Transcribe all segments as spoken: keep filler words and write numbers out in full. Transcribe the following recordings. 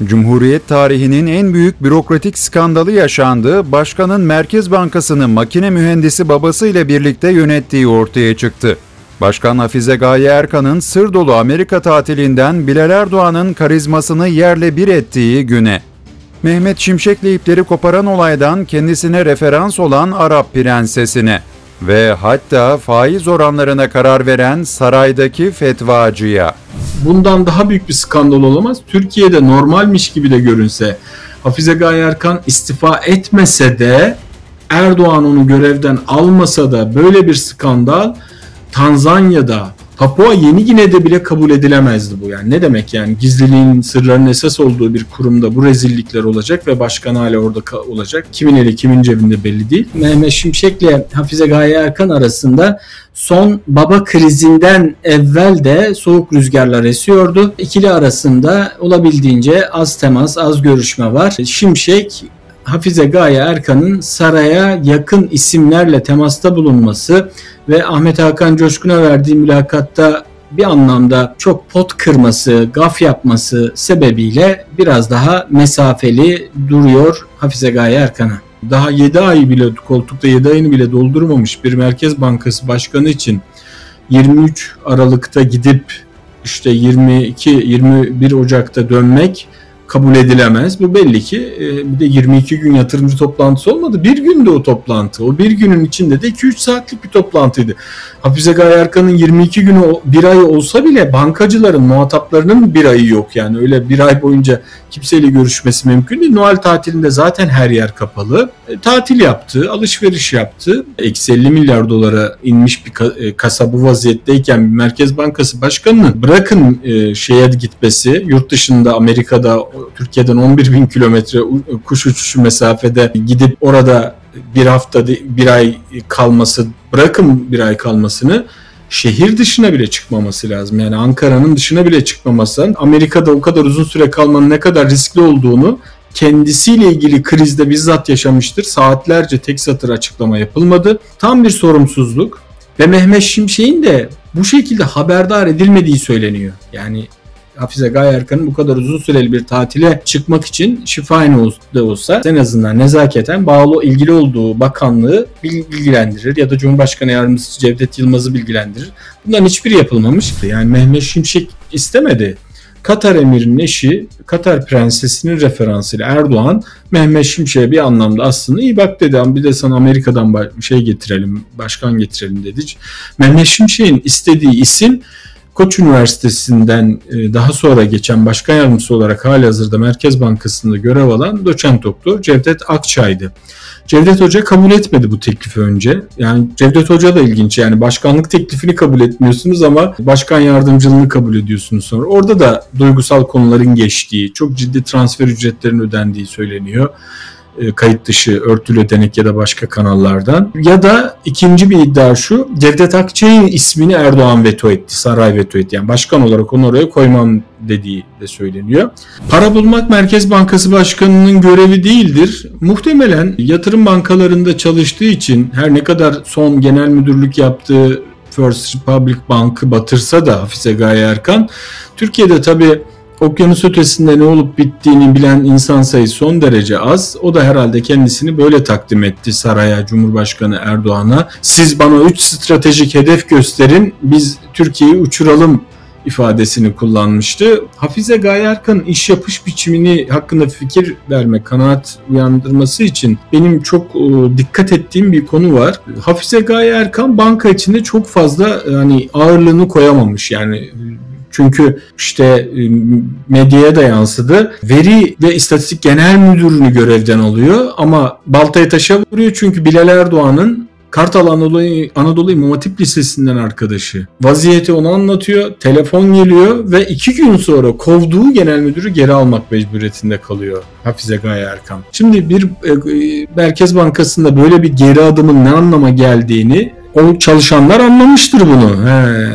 Cumhuriyet tarihinin en büyük bürokratik skandalı yaşandı, başkanın Merkez Bankası'nı makine mühendisi babasıyla birlikte yönettiği ortaya çıktı. Başkan Hafize Gaye Erkan'ın sır dolu Amerika tatilinden Bilal Erdoğan'ın karizmasını yerle bir ettiği güne. Mehmet Şimşek'le ipleri koparan olaydan kendisine referans olan Arap prensesine ve hatta faiz oranlarına karar veren saraydaki fetvacıya. Bundan daha büyük bir skandal olamaz. Türkiye'de normalmiş gibi de görünse, Hafize Gaye Erkan istifa etmese de, Erdoğan onu görevden almasa da böyle bir skandal Tanzanya'da, Papua Yeni Gine'de bile kabul edilemezdi bu. Yani ne demek yani, gizliliğin, sırların esas olduğu bir kurumda bu rezillikler olacak ve başkan hala orada olacak. Kimin eli kimin cebinde belli değil. Mehmet Şimşek'le Hafize Gaye Erkan arasında son baba krizinden evvel de soğuk rüzgarlar esiyordu. İkili arasında olabildiğince az temas, az görüşme var. Şimşek, Hafize Gaye Erkan'ın saraya yakın isimlerle temasta bulunması ve Ahmet Hakan Coşkun'a verdiği mülakatta bir anlamda çok pot kırması, gaf yapması sebebiyle biraz daha mesafeli duruyor Hafize Gaye Erkan'a. Daha yedi ay bile, koltukta yedi ayını bile doldurmamış bir Merkez Bankası Başkanı için yirmi üç Aralık'ta gidip işte yirmi iki yirmi bir Ocak'ta dönmek kabul edilemez. Bu belli ki bir de yirmi iki gün yatırımcı toplantısı olmadı. Bir günde o toplantı. O bir günün içinde de iki üç saatlik bir toplantıydı. Hafize Gaye Erkan'ın yirmi iki günü, bir ayı olsa bile bankacıların, muhataplarının bir ayı yok. Yani öyle bir ay boyunca kimseyle görüşmesi mümkün değil. Noel tatilinde zaten her yer kapalı. E, tatil yaptı, alışveriş yaptı. Eksi elli milyar dolara inmiş bir kasa bu vaziyetteyken bir Merkez Bankası Başkanı'nın bırakın e, şeye gitmesi, yurt dışında Amerika'da, Türkiye'den on bir bin kilometre kuş uçuşu mesafede gidip orada bir hafta, bir ay kalması, bırakın bir ay kalmasını, şehir dışına bile çıkmaması lazım. Yani Ankara'nın dışına bile çıkmaması, Amerika'da o kadar uzun süre kalmanın ne kadar riskli olduğunu kendisiyle ilgili krizde bizzat yaşamıştır. Saatlerce tek satır açıklama yapılmadı. Tam bir sorumsuzluk ve Mehmet Şimşek'in de bu şekilde haberdar edilmediği söyleniyor. Yani Hafize Gaye Erkan'ın bu kadar uzun süreli bir tatile çıkmak için şifayen da olsa en azından nezaketen bağlı ilgili olduğu bakanlığı bilgilendirir ya da Cumhurbaşkanı Yardımcısı Cevdet Yılmaz'ı bilgilendirir. Bunların hiçbiri yapılmamıştı. Yani Mehmet Şimşek istemedi. Katar emirinin eşi, Katar prensesinin referansıyla Erdoğan, Mehmet Şimşek'e bir anlamda aslında iyi bak dedi, ama bir de sana Amerika'dan şey getirelim, başkan getirelim dedi. Mehmet Şimşek'in istediği isim Koç Üniversitesi'nden daha sonra geçen başkan yardımcısı olarak halihazırda Merkez Bankası'nda görev alan doçent doktor Cevdet Akçay'dı. Cevdet Hoca kabul etmedi bu teklifi önce. Yani Cevdet Hoca da ilginç, yani başkanlık teklifini kabul etmiyorsunuz ama başkan yardımcılığını kabul ediyorsunuz sonra. Orada da duygusal konuların geçtiği, çok ciddi transfer ücretlerinin ödendiği söyleniyor. Kayıt dışı, örtülü ödenek ya da başka kanallardan. Ya da ikinci bir iddia şu, Cevdet Akçay'ın ismini Erdoğan veto etti, saray veto etti. Yani başkan olarak onu oraya koymam dediği de söyleniyor. Para bulmak Merkez Bankası Başkanı'nın görevi değildir. Muhtemelen yatırım bankalarında çalıştığı için, her ne kadar son genel müdürlük yaptığı First Republic Bank'ı batırsa da Hafize Gaye Erkan, Türkiye'de tabii okyanus ötesinde ne olup bittiğini bilen insan sayısı son derece az. O da herhalde kendisini böyle takdim etti saraya, Cumhurbaşkanı Erdoğan'a. Siz bana üç stratejik hedef gösterin, biz Türkiye'yi uçuralım ifadesini kullanmıştı. Hafize Gaye Erkan'ın iş yapış biçimini hakkında fikir verme, kanaat uyandırması için benim çok dikkat ettiğim bir konu var. Hafize Gaye Erkan banka içinde çok fazla yani ağırlığını koyamamış. Yani çünkü işte medyaya da yansıdı. Veri ve İstatistik Genel Müdürünü görevden alıyor ama baltayı taşa vuruyor, çünkü Bilal Erdoğan'ın Kartal Anadolu, Anadolu İmam Hatip Lisesi'nden arkadaşı. Vaziyeti ona anlatıyor, telefon geliyor ve iki gün sonra kovduğu genel müdürü geri almak mecburiyetinde kalıyor Hafize Gaye Erkan. Şimdi bir e, Merkez Bankası'nda böyle bir geri adımın ne anlama geldiğini o çalışanlar anlamıştır bunu. He.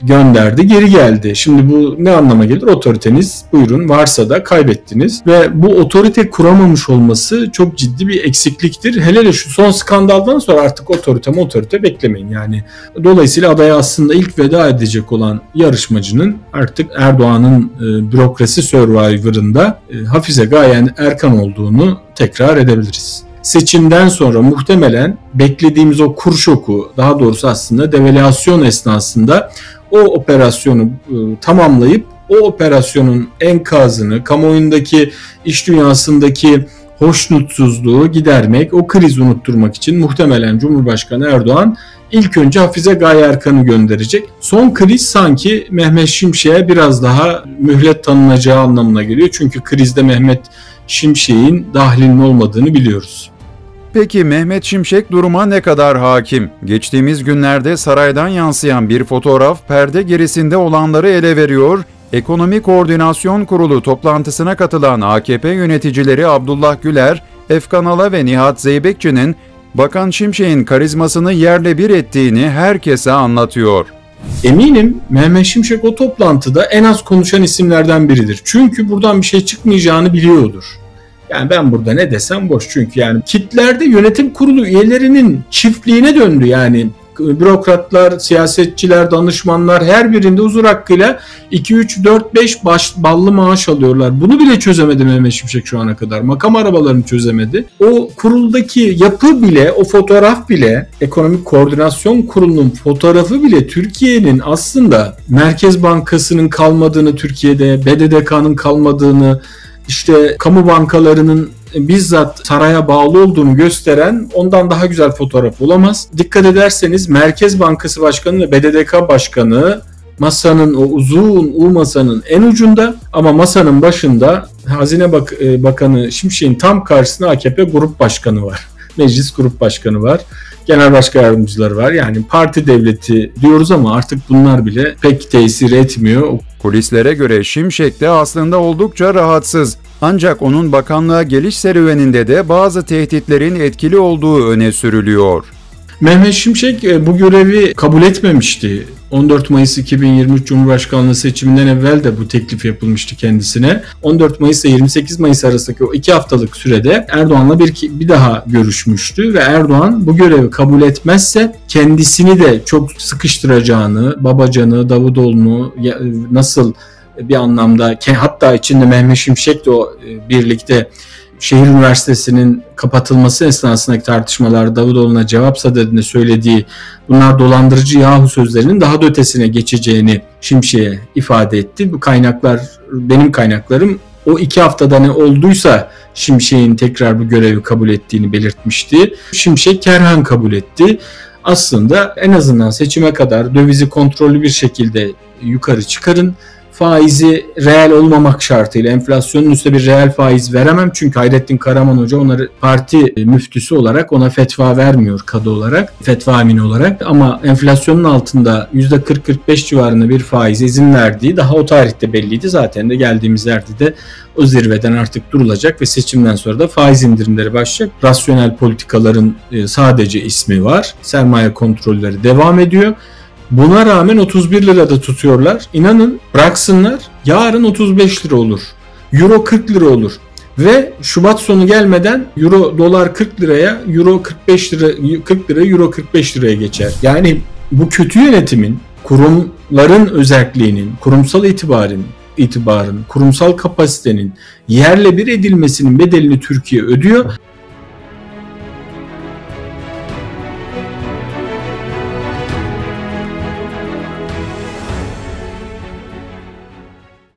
gönderdi, geri geldi. Şimdi bu ne anlama gelir? Otoriteniz buyurun varsa da kaybettiniz ve bu otorite kuramamış olması çok ciddi bir eksikliktir. Hele hele şu son skandaldan sonra artık otorite otorite beklemeyin yani. Dolayısıyla adaya aslında ilk veda edecek olan yarışmacının artık Erdoğan'ın e, bürokrasi Survivor'ında e, Hafize Gaye Erkan olduğunu tekrar edebiliriz. Seçimden sonra muhtemelen beklediğimiz o kur şoku, daha doğrusu aslında devalüasyon esnasında o operasyonu e, tamamlayıp o operasyonun enkazını, kamuoyundaki, iş dünyasındaki hoşnutsuzluğu gidermek, o krizi unutturmak için muhtemelen Cumhurbaşkanı Erdoğan ilk önce Hafize Gaye Erkan'ı gönderecek. Son kriz sanki Mehmet Şimşek'e biraz daha mühlet tanınacağı anlamına geliyor. Çünkü krizde Mehmet Şimşek'in dahlinin olmadığını biliyoruz. Peki Mehmet Şimşek duruma ne kadar hakim? Geçtiğimiz günlerde saraydan yansıyan bir fotoğraf perde gerisinde olanları ele veriyor. Ekonomi Koordinasyon Kurulu toplantısına katılan A K P yöneticileri Abdullah Güler, Efkan Ala ve Nihat Zeybekçi'nin Bakan Şimşek'in karizmasını yerle bir ettiğini herkese anlatıyor. Eminim Mehmet Şimşek o toplantıda en az konuşan isimlerden biridir. Çünkü buradan bir şey çıkmayacağını biliyordur. Yani ben burada ne desem boş, çünkü yani kitlerde yönetim kurulu üyelerinin çiftliğine döndü yani. Bürokratlar, siyasetçiler, danışmanlar her birinde huzur hakkıyla iki üç dört beş baş, ballı maaş alıyorlar. Bunu bile çözemedi Mehmet Şimşek şu ana kadar. Makam arabalarını çözemedi. O kuruldaki yapı bile, o fotoğraf bile, Ekonomik Koordinasyon Kurulu'nun fotoğrafı bile Türkiye'nin aslında Merkez Bankası'nın kalmadığını, Türkiye'de B D D K'nın kalmadığını, işte kamu bankalarının bizzat saraya bağlı olduğunu gösteren ondan daha güzel fotoğraf olamaz. Dikkat ederseniz Merkez Bankası Başkanı ve B D D K Başkanı masanın, o uzun U masanın en ucunda, ama masanın başında Hazine Bak- Bakanı Şimşek'in tam karşısında A K P Grup Başkanı var. Meclis Grup Başkanı var. Genel Başkan Yardımcıları var. Yani parti devleti diyoruz ama artık bunlar bile pek tesir etmiyor. Kulislere göre Şimşek de aslında oldukça rahatsız. Ancak onun bakanlığa geliş serüveninde de bazı tehditlerin etkili olduğu öne sürülüyor. Mehmet Şimşek bu görevi kabul etmemişti. on dört Mayıs iki bin yirmi üç Cumhurbaşkanlığı seçiminden evvel de bu teklif yapılmıştı kendisine. on dört Mayıs ile yirmi sekiz Mayıs arasındaki o iki haftalık sürede Erdoğan'la bir, bir daha görüşmüştü ve Erdoğan bu görevi kabul etmezse kendisini de çok sıkıştıracağını, Babacan'ı, Davutoğlu'nu nasıl bir anlamda, hatta içinde Mehmet Şimşek de o birlikte Şehir Üniversitesi'nin kapatılması esnasındaki tartışmalar, Davutoğlu'na cevap sadedinde söylediği bunlar dolandırıcı yahu sözlerinin daha da ötesine geçeceğini Şimşek'e ifade etti. Bu kaynaklar, benim kaynaklarım o iki haftada ne olduysa Şimşek'in tekrar bu görevi kabul ettiğini belirtmişti. Şimşek kerhen kabul etti. Aslında en azından seçime kadar dövizi kontrollü bir şekilde yukarı çıkarın. Faizi reel olmamak şartıyla, enflasyonun üstüne bir reel faiz veremem. Çünkü Hayrettin Karaman Hoca onları parti müftüsü olarak ona fetva vermiyor kadı olarak, fetva amini olarak. Ama enflasyonun altında yüzde kırk kırk beş civarında bir faiz izin verdiği daha o tarihte belliydi. Zaten de geldiğimiz yerde de o zirveden artık durulacak ve seçimden sonra da faiz indirimleri başlayacak. Rasyonel politikaların sadece ismi var. Sermaye kontrolleri devam ediyor. Buna rağmen otuz bir lirada tutuyorlar. İnanın bıraksınlar, yarın otuz beş lira olur. Euro kırk lira olur. Ve Şubat sonu gelmeden Euro dolar kırk liraya, Euro kırk beş lira, kırk lira, Euro kırk beş liraya geçer. Yani bu kötü yönetimin, kurumların özelliğinin, kurumsal itibarın, itibarın, kurumsal kapasitenin yerle bir edilmesinin bedelini Türkiye ödüyor.